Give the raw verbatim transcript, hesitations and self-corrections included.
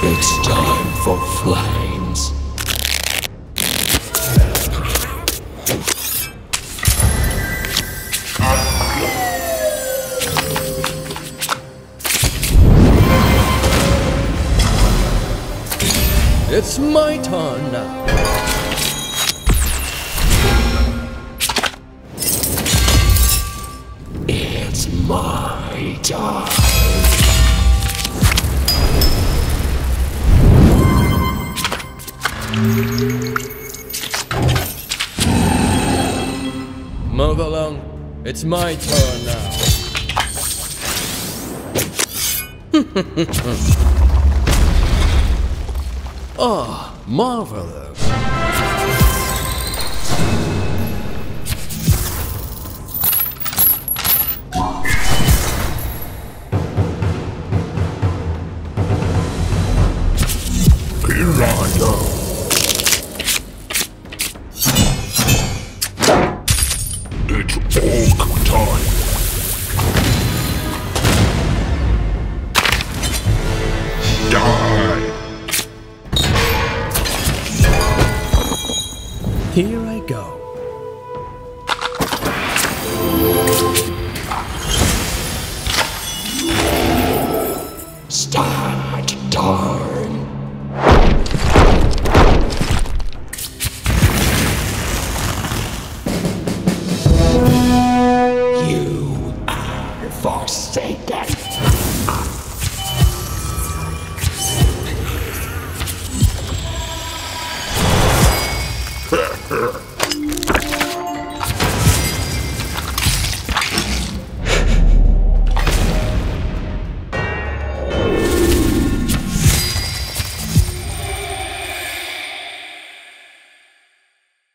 It's time for flames. It's my turn now. It's my time. Move along. It's my turn now. Ah, marvelous. Here I go. It's all time. Die. Here I go. Start time.